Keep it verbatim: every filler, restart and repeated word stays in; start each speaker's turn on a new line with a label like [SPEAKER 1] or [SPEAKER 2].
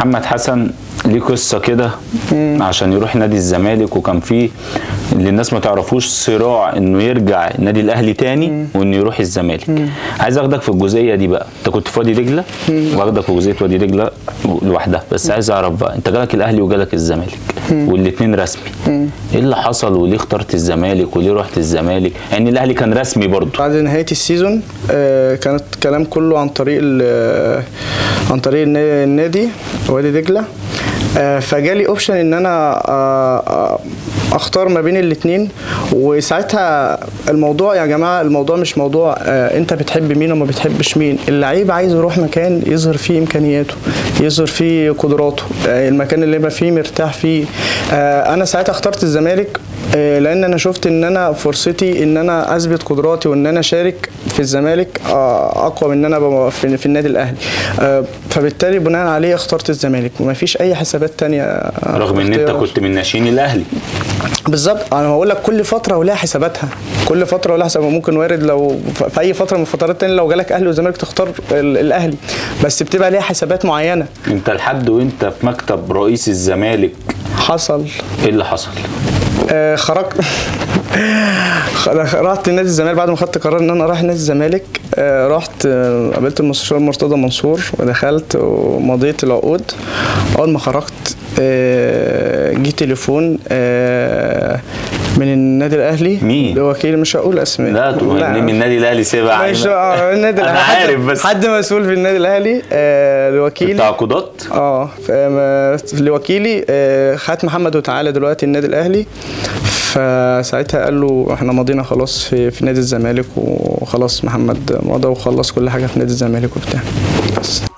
[SPEAKER 1] محمد حسن ليه قصه كده عشان يروح نادي الزمالك، وكان فيه اللي الناس ما تعرفوش صراع انه يرجع النادي الاهلي تاني وانه يروح الزمالك. عايز اخدك في الجزئيه دي بقى، انت كنت في وادي دجله واخدك في جزئيه وادي دجله لوحدها، بس عايز اعرف بقى انت جالك الاهلي وجالك الزمالك والاثنين رسمي، ايه اللي حصل وليه اخترت الزمالك وليه رحت الزمالك؟ يعني الاهلي كان رسمي برضه
[SPEAKER 2] بعد نهايه السيزون. آه كانت الكلام كله عن طريق عن طريق النادي وادي دجله. آه فجالي اوبشن ان انا آه اختار ما بين الاثنين، وساعتها الموضوع يا جماعه الموضوع مش موضوع آه انت بتحب مين وما بتحبش مين، اللعيب عايز يروح مكان يظهر فيه امكانياته، يظهر فيه قدراته، آه المكان اللي يبقى فيه مرتاح فيه. آه انا ساعتها اخترت الزمالك آه لان انا شفت ان انا فرصتي ان انا اثبت قدراتي وان انا اشارك في الزمالك آه اقوى من ان انا في, في النادي الاهلي. آه فبالتالي بناء عليه اخترت الزمالك وما فيش اي حسابات تانية.
[SPEAKER 1] رغم ان انت كنت من ناشئين الاهلي.
[SPEAKER 2] بالظبط، انا بقول لك كل فتره ولها حساباتها، كل فتره ولها حسابها. ممكن وارد لو في اي فتره من الفترات الثانيه لو جالك اهلي وزمالك تختار الاهلي، بس بتبقى ليها حسابات معينه.
[SPEAKER 1] انت لحد وانت في مكتب رئيس الزمالك
[SPEAKER 2] حصل
[SPEAKER 1] ايه اللي حصل؟
[SPEAKER 2] آه خرجت رحت نادي الزمالك بعد ما خدت قرار ان انا رايح نادي الزمالك. آه رحت آه قابلت المستشار مرتضى منصور ودخلت ومضيت العقود. اول ما خرجت آه جه تليفون آه من النادي الاهلي.
[SPEAKER 1] مين؟
[SPEAKER 2] وكيل مش هقول اسماء.
[SPEAKER 1] لا تقول من النادي الاهلي سيبها.
[SPEAKER 2] مش اه النادي
[SPEAKER 1] انا عارف بس
[SPEAKER 2] حد مسؤول في النادي الاهلي آه لوكيلي
[SPEAKER 1] التعاقدات.
[SPEAKER 2] اه لوكيلي آه خات محمد وتعالى دلوقتي النادي الاهلي. فساعتها قال له احنا ماضينا خلاص في, في نادي الزمالك، وخلاص محمد مضى وخلص كل حاجه في نادي الزمالك وبتاع بس.